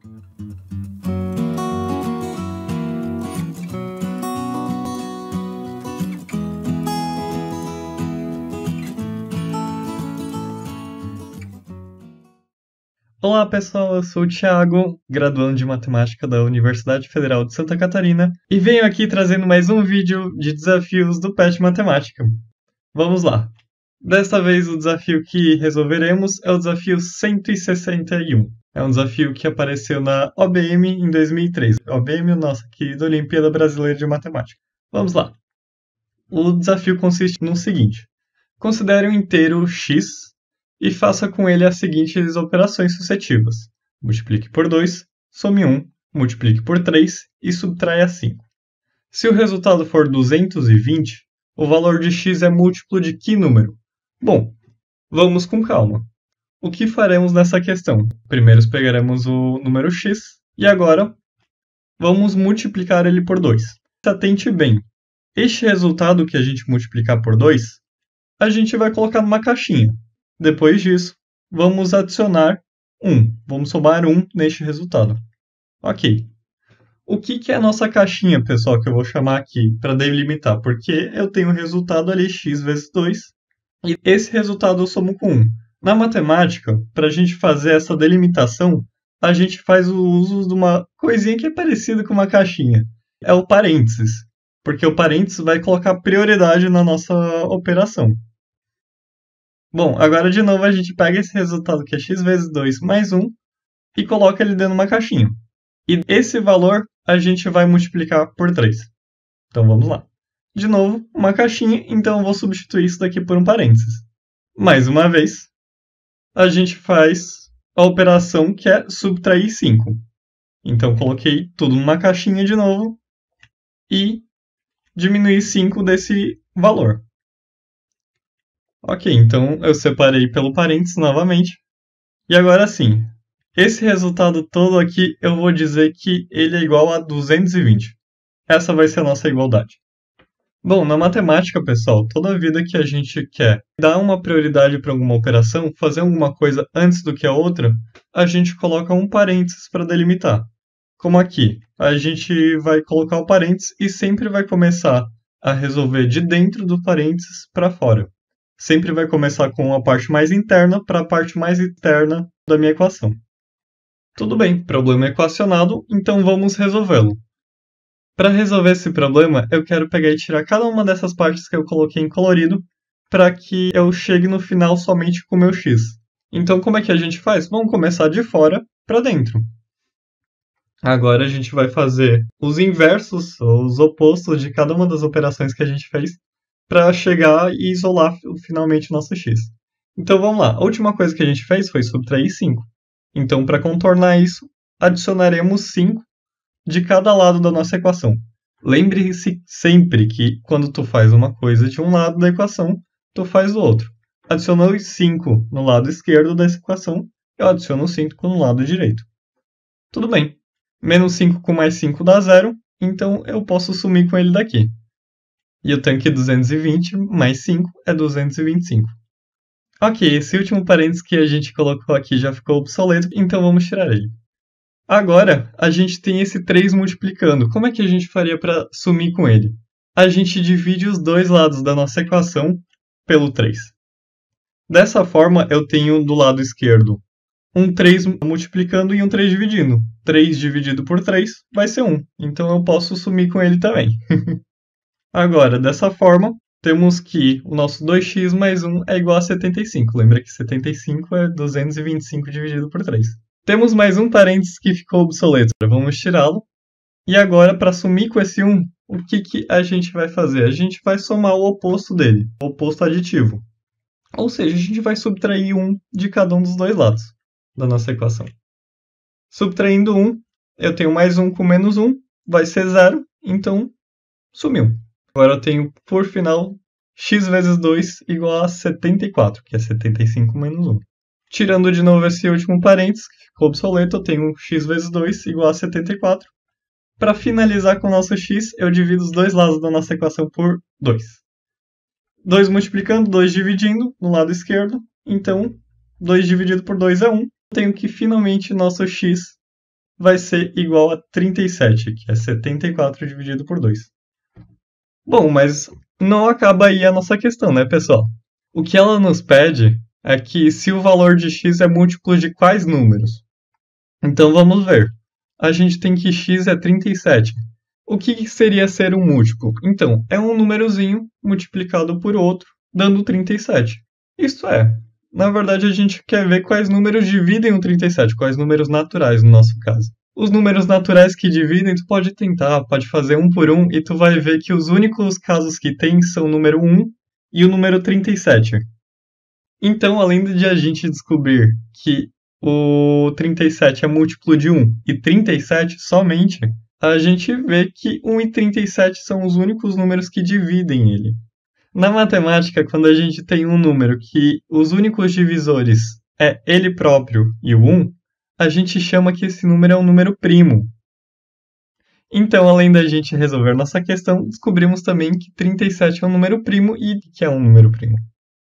Olá pessoal, eu sou o Thiago, graduando de Matemática da Universidade Federal de Santa Catarina, e venho aqui trazendo mais um vídeo de desafios do PET Matemática. Vamos lá! Desta vez o desafio que resolveremos é o desafio 161. É um desafio que apareceu na OBM em 2003. OBM, nossa querida Olimpíada Brasileira de Matemática. Vamos lá! O desafio consiste no seguinte: considere um inteiro x e faça com ele as seguintes operações sucessivas. Multiplique por 2, some 1, multiplique por 3 e subtraia 5. Se o resultado for 220, o valor de x é múltiplo de que número? Bom, vamos com calma. O que faremos nessa questão? Primeiro pegaremos o número x e agora vamos multiplicar ele por 2. Atente bem, este resultado que a gente multiplicar por 2, a gente vai colocar numa caixinha. Depois disso, vamos adicionar 1. Vamos somar 1 neste resultado. Ok. O que é a nossa caixinha, pessoal, que eu vou chamar aqui para delimitar? Porque eu tenho o resultado ali, x vezes 2, e esse resultado eu somo com 1. Na matemática, para a gente fazer essa delimitação, a gente faz o uso de uma coisinha que é parecida com uma caixinha. É o parênteses, porque o parênteses vai colocar prioridade na nossa operação. Bom, agora de novo a gente pega esse resultado que é x vezes 2 mais 1 e coloca ele dentro de uma caixinha. E esse valor a gente vai multiplicar por 3. Então vamos lá. De novo, uma caixinha, então eu vou substituir isso daqui por um parênteses. Mais uma vez, a gente faz a operação que é subtrair 5. Então coloquei tudo numa caixinha de novo e diminuí 5 desse valor. Ok, então eu separei pelo parênteses novamente. E agora sim, esse resultado todo aqui eu vou dizer que ele é igual a 220. Essa vai ser a nossa igualdade. Bom, na matemática, pessoal, toda vida que a gente quer dar uma prioridade para alguma operação, fazer alguma coisa antes do que a outra, a gente coloca um parênteses para delimitar. Como aqui, a gente vai colocar o parênteses e sempre vai começar a resolver de dentro do parênteses para fora. Sempre vai começar com a parte mais interna para a parte mais externa da minha equação. Tudo bem, problema equacionado, então vamos resolvê-lo. Para resolver esse problema, eu quero pegar e tirar cada uma dessas partes que eu coloquei em colorido para que eu chegue no final somente com o meu x. Então como é que a gente faz? Vamos começar de fora para dentro. Agora a gente vai fazer os inversos, ou os opostos de cada uma das operações que a gente fez para chegar e isolar finalmente o nosso x. Então vamos lá, a última coisa que a gente fez foi subtrair 5. Então para contornar isso, adicionaremos 5 de cada lado da nossa equação. Lembre-se sempre que quando tu faz uma coisa de um lado da equação, tu faz do outro. Adicionou 5 no lado esquerdo dessa equação, eu adiciono 5 no lado direito. Tudo bem. Menos 5 com mais 5 dá 0, então eu posso sumir com ele daqui. E eu tenho que 220 mais 5 é 225. Ok, esse último parênteses que a gente colocou aqui já ficou obsoleto, então vamos tirar ele. Agora, a gente tem esse 3 multiplicando. Como é que a gente faria para sumir com ele? A gente divide os dois lados da nossa equação pelo 3. Dessa forma, eu tenho do lado esquerdo um 3 multiplicando e um 3 dividindo. 3 dividido por 3 vai ser 1, então eu posso sumir com ele também. Agora, dessa forma, temos que o nosso 2x mais 1 é igual a 75. Lembra que 75 é 225 dividido por 3. Temos mais um parênteses que ficou obsoleto. Vamos tirá-lo. E agora, para sumir com esse 1, o que a gente vai fazer? A gente vai somar o oposto dele, o oposto aditivo. Ou seja, a gente vai subtrair 1 de cada um dos dois lados da nossa equação. Subtraindo 1, eu tenho mais 1 com menos 1, vai ser 0, então sumiu. Agora eu tenho, por final, x vezes 2 igual a 74, que é 75 menos 1. Tirando de novo esse último parênteses, que ficou obsoleto, eu tenho x vezes 2 igual a 74. Para finalizar com o nosso x, eu divido os dois lados da nossa equação por 2. 2 multiplicando, 2 dividindo no lado esquerdo. Então, 2 dividido por 2 é 1. Eu tenho que finalmente nosso x vai ser igual a 37, que é 74 dividido por 2. Bom, mas não acaba aí a nossa questão, né, pessoal? O que ela nos pede é que se o valor de x é múltiplo de quais números? Então vamos ver. A gente tem que x é 37. O que seria ser um múltiplo? Então, é um númerozinho multiplicado por outro, dando 37. Isto é, na verdade a gente quer ver quais números dividem o 37, quais números naturais no nosso caso. Os números naturais que dividem, tu pode tentar, pode fazer um por um, e tu vai ver que os únicos casos que tem são o número 1 e o número 37. Então, além de a gente descobrir que o 37 é múltiplo de 1 e 37 somente, a gente vê que 1 e 37 são os únicos números que dividem ele. Na matemática, quando a gente tem um número que os únicos divisores é ele próprio e o 1, a gente chama que esse número é um número primo. Então, além da gente resolver nossa questão, descobrimos também que 37 é um número primo e que é um número primo.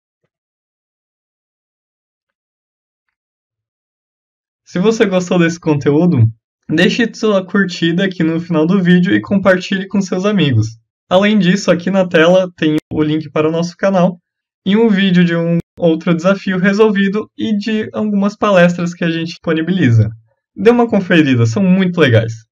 Se você gostou desse conteúdo, deixe sua curtida aqui no final do vídeo e compartilhe com seus amigos. Além disso, aqui na tela tem o link para o nosso canal e um vídeo de um outro desafio resolvido e de algumas palestras que a gente disponibiliza. Dê uma conferida, são muito legais.